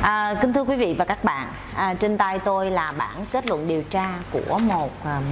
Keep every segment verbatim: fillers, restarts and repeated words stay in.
À, kính thưa quý vị và các bạn, à, trên tay tôi là bản kết luận điều tra của một um,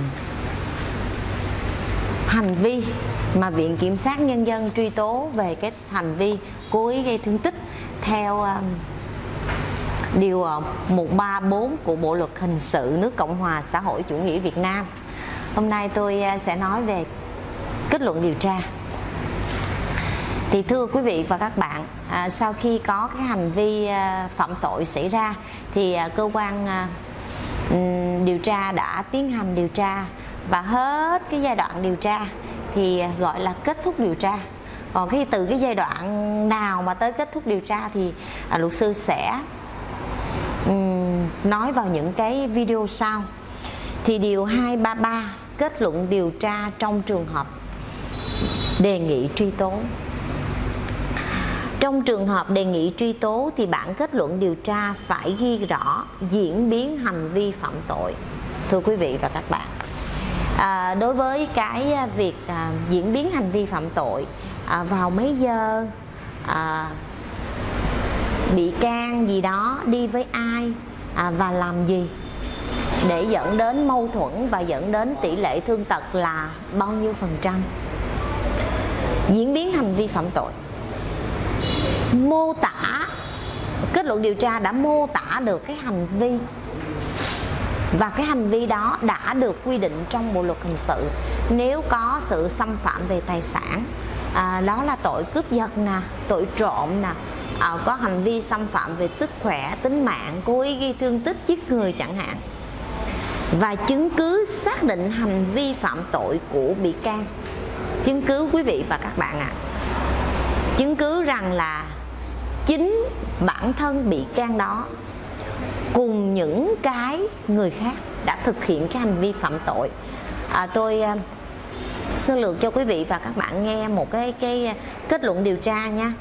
hành vi mà Viện Kiểm sát Nhân dân truy tố về cái hành vi cố ý gây thương tích theo um, điều một ba bốn của Bộ Luật Hình sự nước Cộng hòa xã hội chủ nghĩa Việt Nam. Hôm nay tôi sẽ nói về kết luận điều tra. Thì thưa quý vị và các bạn, à, sau khi có cái hành vi à, phạm tội xảy ra thì à, cơ quan à, điều tra đã tiến hành điều tra và hết cái giai đoạn điều tra thì à, gọi là kết thúc điều tra. Còn cái từ cái giai đoạn nào mà tới kết thúc điều tra thì à, luật sư sẽ um, nói vào những cái video sau. Thì điều hai ba ba kết luận điều tra trong trường hợp đề nghị truy tố. Trong trường hợp đề nghị truy tố thì bản kết luận điều tra phải ghi rõ diễn biến hành vi phạm tội. Thưa quý vị và các bạn, à, đối với cái việc à, diễn biến hành vi phạm tội, à, vào mấy giờ, à, bị can gì đó đi với ai à, và làm gì để dẫn đến mâu thuẫn và dẫn đến tỷ lệ thương tật là bao nhiêu phần trăm. Diễn biến hành vi phạm tội mô tả, kết luận điều tra đã mô tả được cái hành vi, và cái hành vi đó đã được quy định trong Bộ Luật Hình sự. Nếu có sự xâm phạm về tài sản, à, đó là tội cướp giật nè, tội trộm nè, à, có hành vi xâm phạm về sức khỏe, tính mạng, cố ý gây thương tích, giết người chẳng hạn, và chứng cứ xác định hành vi phạm tội của bị can. Chứng cứ quý vị và các bạn ạ, à, chứng cứ rằng là chính bản thân bị can đó cùng những cái người khác đã thực hiện cái hành vi phạm tội. à, Tôi uh, sơ lược cho quý vị và các bạn nghe một cái, cái kết luận điều tra nha.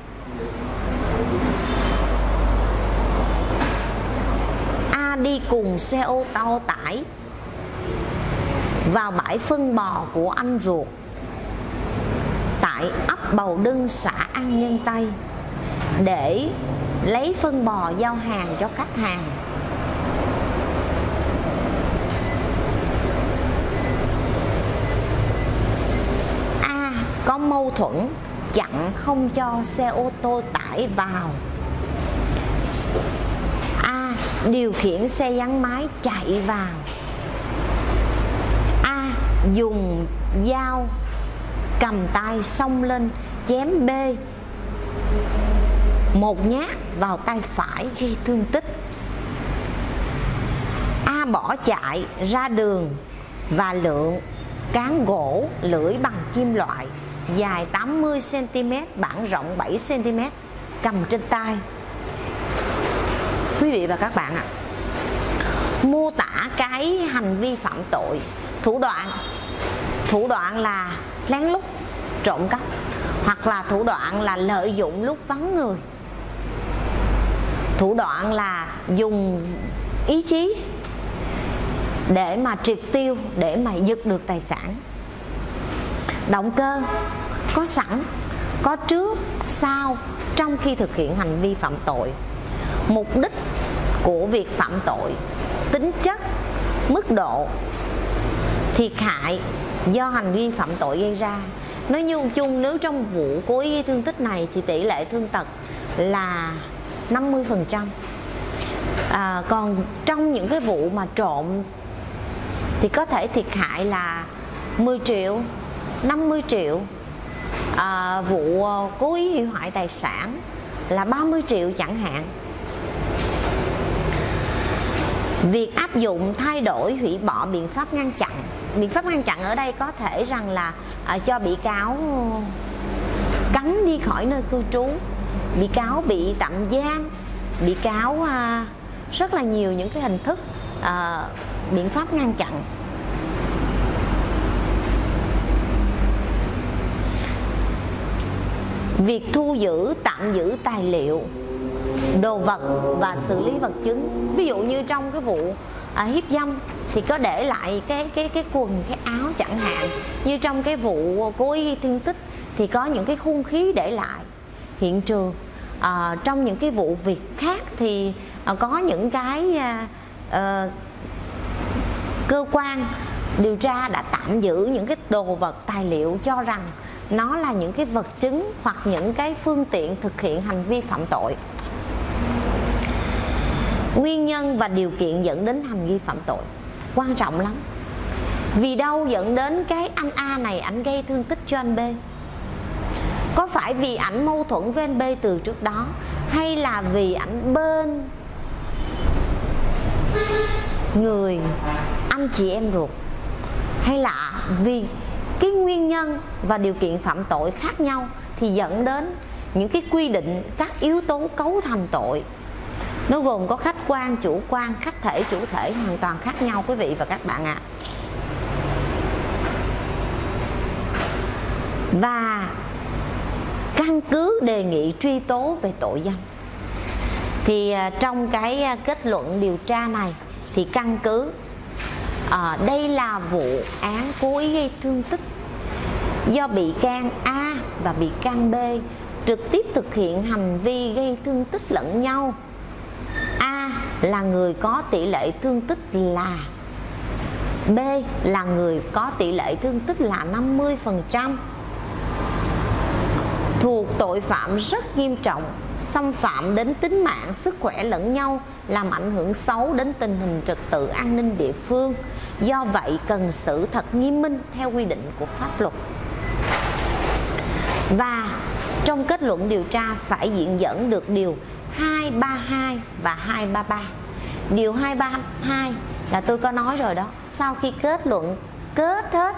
A đi cùng xe ô tô tải vào bãi phân bò của anh ruột tại ấp Bầu Đưng, xã An Nhân Tây để lấy phân bò giao hàng cho khách hàng. A có mâu thuẫn chặn không cho xe ô tô tải vào. A điều khiển xe gắn máy chạy vào. A dùng dao cầm tay xông lên chém B một nhát vào tay phải gây thương tích. A bỏ chạy ra đường và lượm cán gỗ lưỡi bằng kim loại dài tám mươi xăng ti mét, bản rộng bảy xăng ti mét cầm trên tay. Quý vị và các bạn ạ, à, mô tả cái hành vi phạm tội, thủ đoạn thủ đoạn là lén lút trộm cắp, hoặc là thủ đoạn là lợi dụng lúc vắng người, thủ đoạn là dùng ý chí để mà triệt tiêu, để mà giật được tài sản. Động cơ có sẵn, có trước, sau, trong khi thực hiện hành vi phạm tội. Mục đích của việc phạm tội, tính chất, mức độ, thiệt hại do hành vi phạm tội gây ra. Nói như chung, nếu trong vụ cố ý gây thương tích này thì tỷ lệ thương tật là năm mươi phần trăm. À, còn trong những cái vụ mà trộm thì có thể thiệt hại là mười triệu, năm mươi triệu. À, vụ cố ý hủy hoại tài sản là ba mươi triệu chẳng hạn. Việc áp dụng thay đổi, hủy bỏ biện pháp ngăn chặn. Biện pháp ngăn chặn ở đây có thể rằng là à, cho bị cáo cấm đi khỏi nơi cư trú, bị cáo bị tạm giam, bị cáo à, rất là nhiều những cái hình thức à, biện pháp ngăn chặn. Việc thu giữ, tạm giữ tài liệu, đồ vật và xử lý vật chứng. Ví dụ như trong cái vụ à, hiếp dâm thì có để lại cái cái cái quần, cái áo chẳng hạn. Như trong cái vụ cố ý gây thương tích thì có những cái hung khí để lại hiện trường. À, trong những cái vụ việc khác thì uh, có những cái uh, uh, cơ quan điều tra đã tạm giữ những cái đồ vật tài liệu cho rằng nó là những cái vật chứng hoặc những cái phương tiện thực hiện hành vi phạm tội. Nguyên nhân và điều kiện dẫn đến hành vi phạm tội quan trọng lắm. Vì đâu dẫn đến cái anh A này ảnh gây thương tích cho anh B? Có phải vì ảnh mâu thuẫn với anh B từ trước đó, hay là vì ảnh bên người anh chị em ruột, hay là vì cái nguyên nhân và điều kiện phạm tội khác nhau thì dẫn đến những cái quy định, các yếu tố cấu thành tội nó gồm có khách quan, chủ quan, khách thể, chủ thể hoàn toàn khác nhau quý vị và các bạn ạ. À. Và căn cứ đề nghị truy tố về tội danh thì trong cái kết luận điều tra này thì căn cứ à, đây là vụ án cố ý gây thương tích do bị can A và bị can B trực tiếp thực hiện hành vi gây thương tích lẫn nhau. A là người có tỷ lệ thương tích là B là người có tỷ lệ thương tích là năm mươi phần trăm, thuộc tội phạm rất nghiêm trọng, xâm phạm đến tính mạng, sức khỏe lẫn nhau, làm ảnh hưởng xấu đến tình hình trật tự an ninh địa phương. Do vậy cần xử thật nghiêm minh theo quy định của pháp luật. Và trong kết luận điều tra phải diện dẫn được điều hai ba hai và hai ba ba. Điều hai ba hai là tôi có nói rồi đó, sau khi kết luận kết hết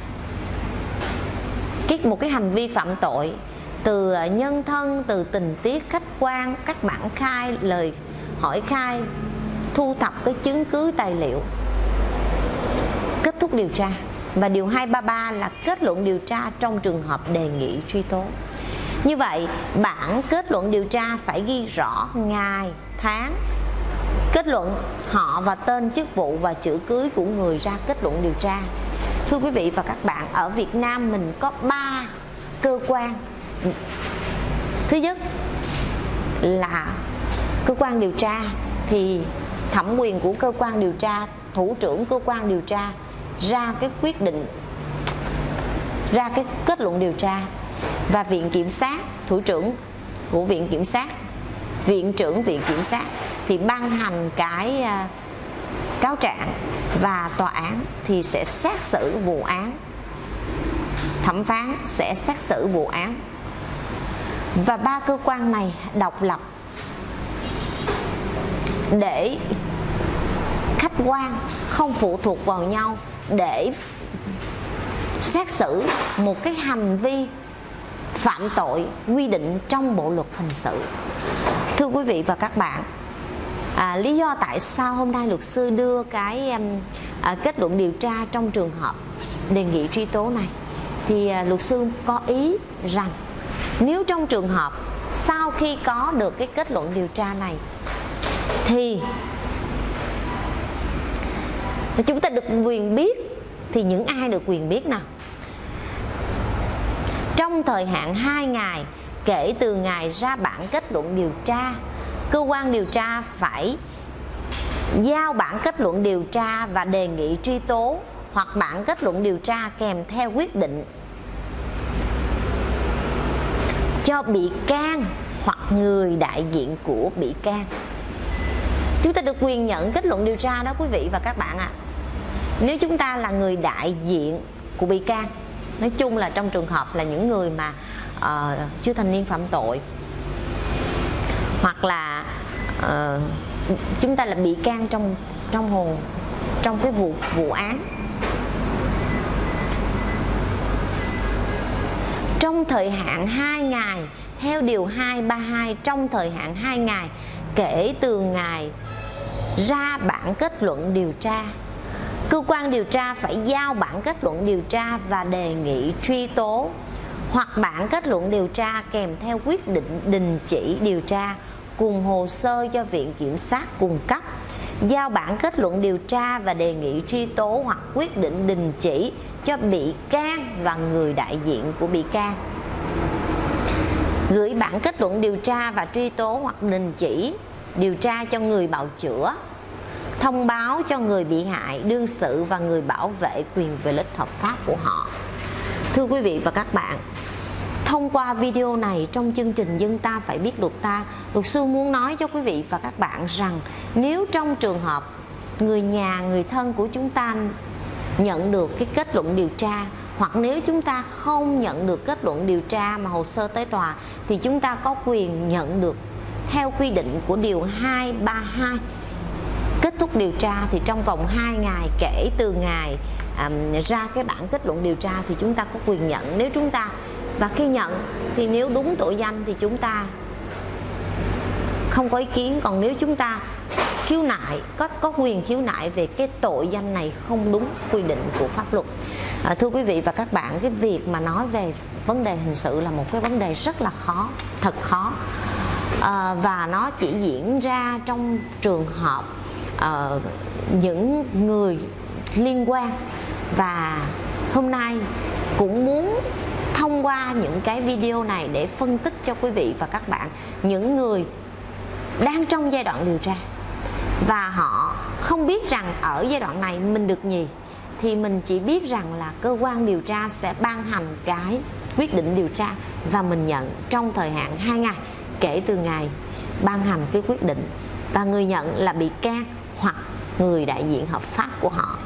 cái một cái hành vi phạm tội từ nhân thân, từ tình tiết khách quan, các bản khai, lời hỏi khai, thu thập cái chứng cứ tài liệu, kết thúc điều tra. Và điều hai ba ba là kết luận điều tra trong trường hợp đề nghị truy tố. Như vậy bản kết luận điều tra phải ghi rõ ngày, tháng kết luận, họ và tên chức vụ và chữ cưới của người ra kết luận điều tra. Thưa quý vị và các bạn, ở Việt Nam mình có ba cơ quan. Thứ nhất là cơ quan điều tra, thì thẩm quyền của cơ quan điều tra, thủ trưởng cơ quan điều tra ra cái quyết định, ra cái kết luận điều tra. Và viện kiểm sát, thủ trưởng của viện kiểm sát, viện trưởng viện kiểm sát thì ban hành cái uh, cáo trạng, và tòa án thì sẽ xét xử vụ án, thẩm phán sẽ xét xử vụ án. Và ba cơ quan này độc lập để khách quan, không phụ thuộc vào nhau để xét xử một cái hành vi phạm tội quy định trong bộ luật hình sự. Thưa quý vị và các bạn, à, lý do tại sao hôm nay luật sư đưa cái um, à, kết luận điều tra trong trường hợp đề nghị truy tố này, thì à, luật sư có ý rằng nếu trong trường hợp sau khi có được cái kết luận điều tra này thì chúng ta được quyền biết, thì những ai được quyền biết nào? Trong thời hạn hai ngày kể từ ngày ra bản kết luận điều tra, cơ quan điều tra phải giao bản kết luận điều tra và đề nghị truy tố, hoặc bản kết luận điều tra kèm theo quyết định cho bị can hoặc người đại diện của bị can. Chúng ta được quyền nhận kết luận điều tra đó quý vị và các bạn ạ. À, nếu chúng ta là người đại diện của bị can, nói chung là trong trường hợp là những người mà uh, chưa thành niên phạm tội, hoặc là uh, chúng ta là bị can trong trong hồ trong cái vụ vụ án, trong thời hạn hai ngày theo điều hai ba hai, trong thời hạn hai ngày kể từ ngày ra bản kết luận điều tra, cơ quan điều tra phải giao bản kết luận điều tra và đề nghị truy tố, hoặc bản kết luận điều tra kèm theo quyết định đình chỉ điều tra cùng hồ sơ cho viện kiểm sát cung cấp, giao bản kết luận điều tra và đề nghị truy tố hoặc quyết định đình chỉ cho bị can và người đại diện của bị can, gửi bản kết luận điều tra và truy tố hoặc đình chỉ điều tra cho người bào chữa, thông báo cho người bị hại, đương sự và người bảo vệ quyền và lợi ích hợp pháp của họ. Thưa quý vị và các bạn, thông qua video này trong chương trình Dân Ta Phải Biết Luật Ta, luật sư muốn nói cho quý vị và các bạn rằng nếu trong trường hợp người nhà, người thân của chúng ta nhận được cái kết luận điều tra, hoặc nếu chúng ta không nhận được kết luận điều tra mà hồ sơ tới tòa, thì chúng ta có quyền nhận được theo quy định của điều hai ba hai. Kết thúc điều tra thì trong vòng hai ngày kể từ ngày à, ra cái bản kết luận điều tra thì chúng ta có quyền nhận. Nếu chúng ta và khi nhận thì nếu đúng tội danh thì chúng ta không có ý kiến, còn nếu chúng ta khiếu nại, có có quyền khiếu nại về cái tội danh này không đúng quy định của pháp luật. À, thưa quý vị và các bạn, cái việc mà nói về vấn đề hình sự là một cái vấn đề rất là khó, thật khó, à, và nó chỉ diễn ra trong trường hợp à, những người liên quan. Và hôm nay cũng muốn thông qua những cái video này để phân tích cho quý vị và các bạn, những người đang trong giai đoạn điều tra và họ không biết rằng ở giai đoạn này mình được gì, thì mình chỉ biết rằng là cơ quan điều tra sẽ ban hành cái quyết định điều tra và mình nhận trong thời hạn hai ngày kể từ ngày ban hành cái quyết định, và người nhận là bị can hoặc người đại diện hợp pháp của họ.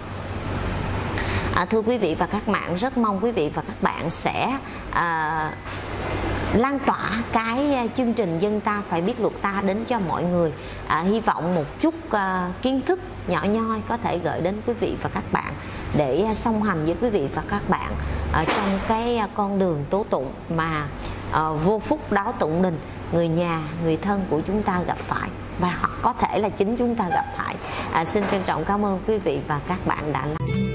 À, thưa quý vị và các bạn, rất mong quý vị và các bạn sẽ à, lan tỏa cái chương trình Dân Ta Phải Biết Luật Ta đến cho mọi người. À, hy vọng một chút à, kiến thức nhỏ nhoi có thể gửi đến quý vị và các bạn để song hành với quý vị và các bạn ở trong cái con đường tố tụng mà à, vô phúc đáo tụng đình, người nhà, người thân của chúng ta gặp phải, và hoặc có thể là chính chúng ta gặp phải. À, xin trân trọng cảm ơn quý vị và các bạn đã lắng nghe.